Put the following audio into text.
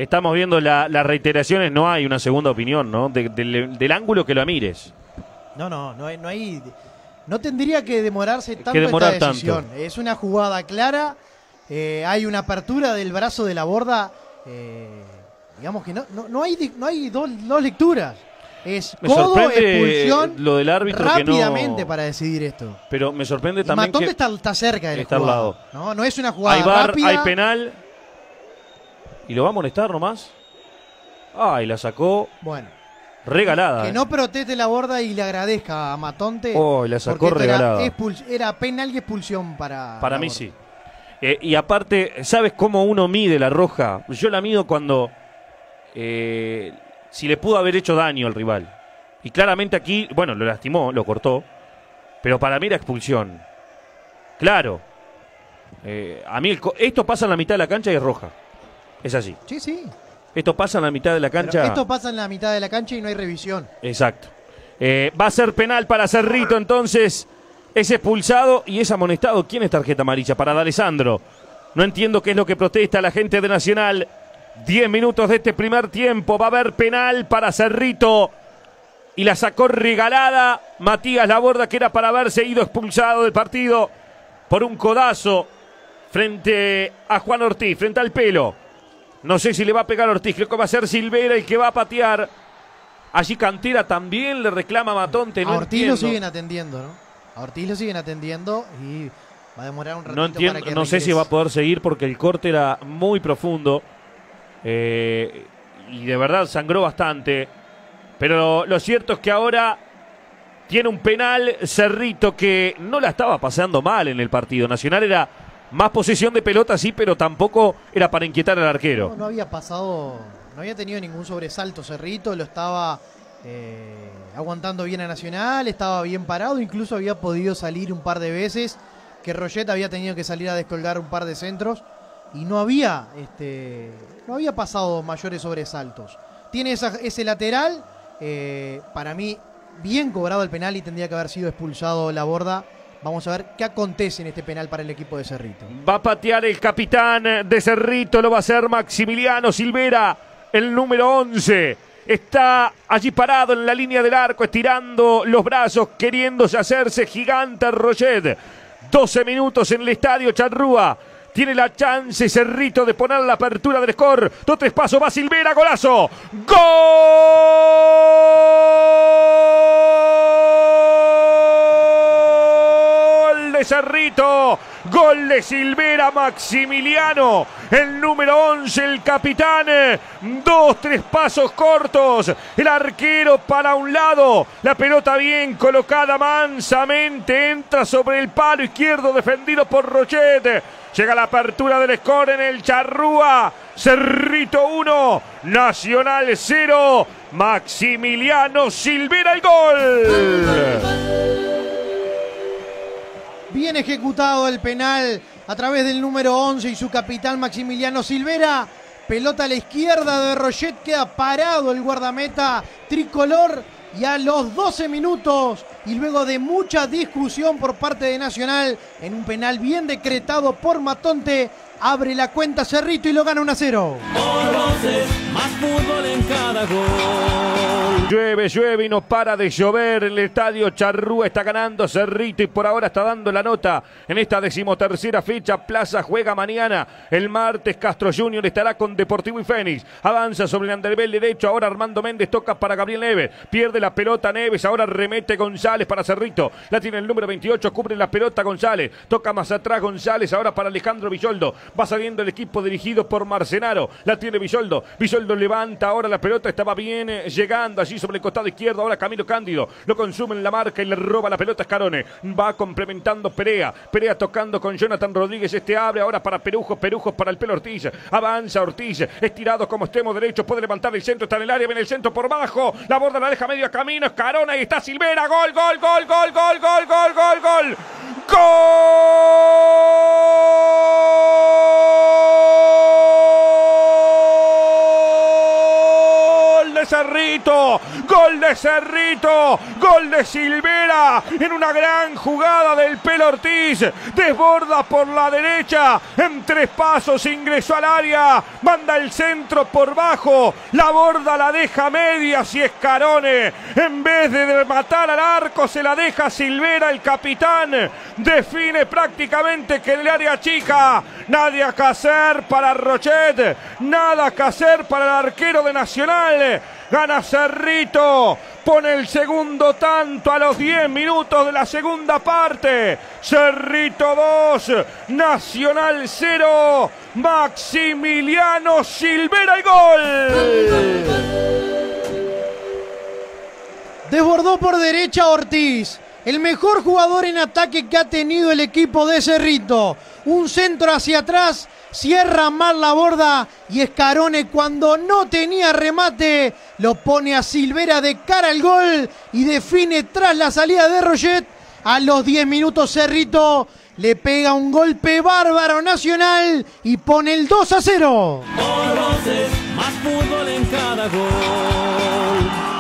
Estamos viendo las reiteraciones, no hay una segunda opinión, ¿no? Del ángulo que lo mires. No hay. No tendría que demorarse tanto esta decisión. Tanto. Es una jugada clara. Hay una apertura del brazo de la borda. Digamos que no hay dos lecturas. Es me codo, sorprende expulsión lo del árbitro rápidamente que no... para decidir esto. Pero me sorprende también Matonte que está cerca del está al lado. No es una jugada hay VAR, rápida. hay penal. ¿Y lo va a molestar nomás? Y la sacó. Bueno. Regalada. Que no proteste la borda y le agradezca a Matonte. La sacó regalada. Era penal y expulsión para mí borda. Sí. Y aparte, ¿sabes cómo uno mide la roja? Yo la mido cuando... si le pudo haber hecho daño al rival. Y claramente aquí, bueno, lo lastimó, lo cortó. Pero para mí era expulsión. Claro. A mí esto pasa en la mitad de la cancha y es roja. Es así. Sí. Esto pasa en la mitad de la cancha. Pero esto pasa en la mitad de la cancha y no hay revisión. Exacto. Va a ser penal para Cerrito, entonces es expulsado y es amonestado. ¿Quién es tarjeta amarilla? Para D'Alessandro. No entiendo qué es lo que protesta la gente de Nacional. 10 minutos de este primer tiempo. Va a haber penal para Cerrito. Y la sacó regalada Matías Laborda, que era para haberse ido expulsado del partido por un codazo frente a Juan Ortiz, frente al pelo. No sé si le va a pegar a Ortiz, creo que va a ser Silvera el que va a patear. Allí Cantera también le reclama a Matonte. A Ortiz lo siguen atendiendo, ¿no? A Ortiz lo siguen atendiendo y va a demorar un ratito. No entiendo, para que no sé si va a poder seguir porque el corte era muy profundo. Y de verdad sangró bastante. Pero lo cierto es que ahora tiene un penal Cerrito que no la estaba pasando mal en el partido. Nacional era más posesión de pelota, sí, pero tampoco era para inquietar al arquero. No había pasado, no había tenido ningún sobresalto Cerrito, lo estaba aguantando bien a Nacional, estaba bien parado, incluso había podido salir un par de veces, que Roget había tenido que salir a descolgar un par de centros y no había pasado mayores sobresaltos. Tiene ese lateral, para mí bien cobrado el penal y tendría que haber sido expulsado Laborda. Vamos a ver qué acontece en este penal para el equipo de Cerrito. Va a patear el capitán de Cerrito, lo va a hacer Maximiliano Silvera, el número 11. Está allí parado en la línea del arco, estirando los brazos, queriéndose hacerse gigante Roget. 12 minutos en el estadio Charrúa. Tiene la chance Cerrito de poner la apertura del score. 2-3 pasos, va Silvera, golazo. ¡Gol de Cerrito! Gol de Silvera, Maximiliano, el número 11, el capitán. 2-3 pasos cortos. El arquero para un lado. La pelota bien colocada mansamente. Entra sobre el palo izquierdo defendido por Roget. Llega la apertura del score en el Charrúa. Cerrito 1, Nacional 0. Maximiliano Silvera el gol. Bien ejecutado el penal a través del número 11 y su capitán Maximiliano Silvera. Pelota a la izquierda de Roget, queda parado el guardameta tricolor. Y a los 12 minutos y luego de mucha discusión por parte de Nacional en un penal bien decretado por Matonte, abre la cuenta Cerrito y lo gana 1-0. Más fútbol en cada gol. Llueve y no para de llover. El estadio Charrúa está ganando Cerrito y por ahora está dando la nota en esta 13ª fecha. Plaza juega mañana. El martes Castro Junior estará con Deportivo y Fénix. Avanza sobre el andebel derecho. Ahora Armando Méndez toca para Gabriel Neves. Pierde la pelota Neves. Ahora remete González para Cerrito. La tiene el número 28. Cubre la pelota González. Toca más atrás González. Ahora para Alejandro Villoldo. Va saliendo el equipo dirigido por Marcenaro. La tiene Villoldo. Villoldo levanta ahora la pelota. Estaba bien llegando allí sobre el costado izquierdo. Ahora Camilo Cándido. Lo consume en la marca y le roba la pelota a Scarone. Va complementando Perea. Perea tocando con Jonathan Rodríguez. Este abre ahora para Perujos. Perujos para el Pelo Ortiz. Avanza Ortiz. Estirado como extremo derecho. Puede levantar el centro. Está en el área. Viene el centro por bajo. La borda la deja medio camino. Scarone. Y está Silvera. Gol, gol, gol, gol, gol, gol, gol, gol, gol. ¡Gol! Cerrito, gol de Cerrito, gol de Silvera en una gran jugada del Pelo Ortiz, desborda por la derecha, en 3 pasos ingresó al área, manda el centro por bajo, la borda la deja medias y Scarone, en vez de matar al arco, se la deja Silvera, el capitán, define prácticamente que en el área chica, nada que hacer para Rochet, nada que hacer para el arquero de Nacional, gana Cerrito, pone el segundo tanto a los 10 minutos de la segunda parte, Cerrito 2, Nacional 0, Maximiliano Silvera el gol. Desbordó por derecha Ortiz, el mejor jugador en ataque que ha tenido el equipo de Cerrito. Un centro hacia atrás, cierra mal la borda y Scarone, cuando no tenía remate, lo pone a Silvera de cara al gol y define tras la salida de Rochet. A los 10 minutos Cerrito le pega un golpe bárbaro Nacional y pone el 2-0. Por Voces, más fútbol en cada gol.